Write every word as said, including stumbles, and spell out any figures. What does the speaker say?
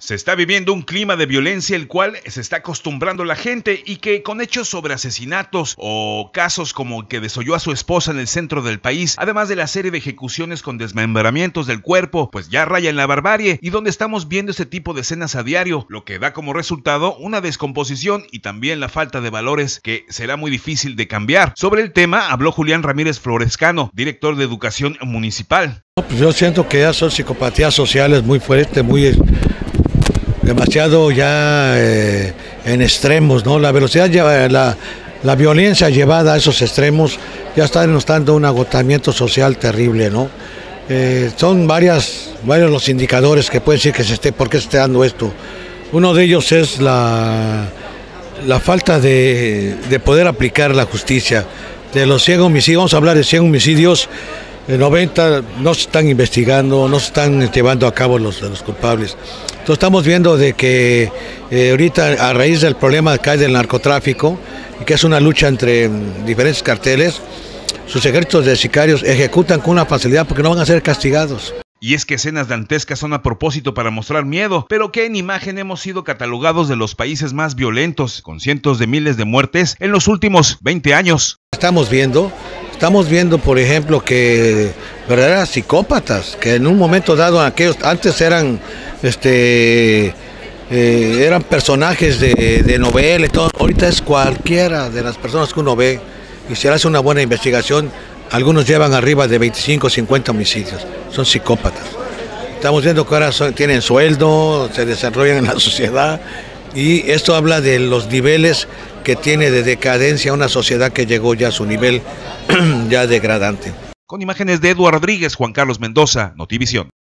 Se está viviendo un clima de violencia el cual se está acostumbrando la gente y que con hechos sobre asesinatos o casos como el que desolló a su esposa en el centro del país, además de la serie de ejecuciones con desmembramientos del cuerpo, pues ya raya en la barbarie y donde estamos viendo este tipo de escenas a diario, lo que da como resultado una descomposición y también la falta de valores que será muy difícil de cambiar. Sobre el tema habló Julián Ramírez Florescano, director de Educación Municipal. Pues yo siento que ya son psicopatías sociales muy fuertes, muy... demasiado ya eh, en extremos, ¿no? La velocidad, la, la violencia llevada a esos extremos ya está denotando un agotamiento social terrible, ¿no? Eh, son varias, varios los indicadores que pueden decir que se esté, por qué se esté dando esto. Uno de ellos es la, la falta de, de poder aplicar la justicia. De los cien homicidios, vamos a hablar de cien homicidios, de noventa no se están investigando, no se están llevando a cabo los, los culpables. Entonces estamos viendo de que eh, ahorita a raíz del problema que hay del narcotráfico, y que es una lucha entre um, diferentes carteles, sus ejércitos de sicarios ejecutan con una facilidad porque no van a ser castigados. Y es que escenas dantescas son a propósito para mostrar miedo, pero que en imagen hemos sido catalogados de los países más violentos, con cientos de miles de muertes en los últimos veinte años. Estamos viendo, estamos viendo por ejemplo que verdaderas psicópatas, que en un momento dado aquellos antes eran este eh, eran personajes de, de novela y todo, ahorita es cualquiera de las personas que uno ve y se hace una buena investigación. Algunos llevan arriba de veinticinco, cincuenta homicidios, son psicópatas. Estamos viendo que ahora son, tienen sueldo, se desarrollan en la sociedad y esto habla de los niveles que tiene de decadencia una sociedad que llegó ya a su nivel ya degradante. Con imágenes de Eduardo Rodríguez, Juan Carlos Mendoza, Notivisión.